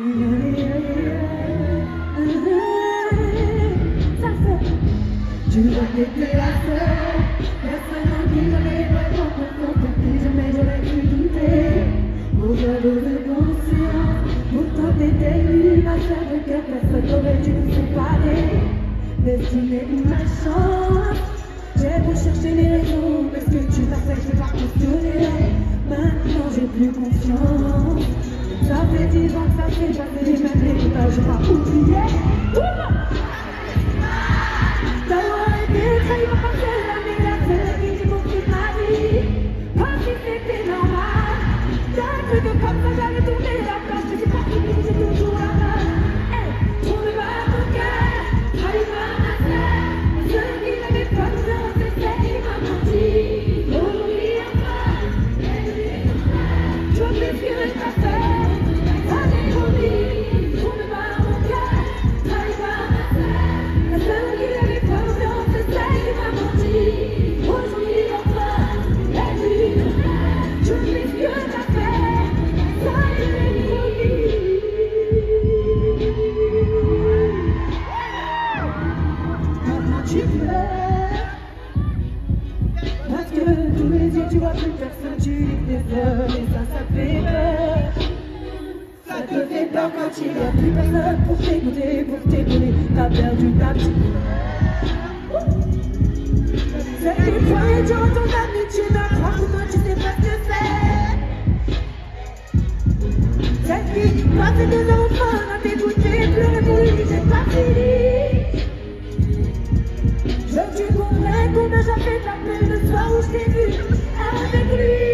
Ça fait, tu vas t'aider la seule. Personne n'en dit jamais vraiment confiance. Plus jamais j'aurais pu douter. Mauvaise conscience. Pourtant t'étais lui, ma sœur de cœur. Personne n'aurait dû nous séparer. Destinée ou ma chance. J'ai beau chercher les raisons, mais ce que tu m'as fait, je vais pas questionner. Maintenant j'ai plus confiance. Ça fait 10 ans que ça fait, j'avais les mêmes héritages, j'ai pas oublié. D'avoir été trahi par passer l'année, la seule qui j'ai compris ma vie. Comme si c'était normal. J'ai cru que comme ça j'allais tourner la place, mais c'est pas fini, j'ai toujours la main. Hey, tourne pas mon cœur, trahi par ma sœur. Ceux qui n'avaient pas de chance, c'est celle qui m'a menti. Aujourd'hui encore, je sais ce que je t'ai fait. Parce que tous les yeux tu vois plus personne, tu dis tes heures et ça fait peur. Ça te fait peur quand il n'y a plus personne pour t'écouter, pour t'épauler. T'as perdu ta petite peur. C'est des fois et tu retournes ta nuit, tu m'apprends que toi tu sais pas ce que c'est. C'est qui passe 2 heures au fond à t'écouter, pleurer pour lui, c'est pas fini. Je veux que tu comprennes qu'on n'a jamais de la peine le soir où je t'ai vu avec lui.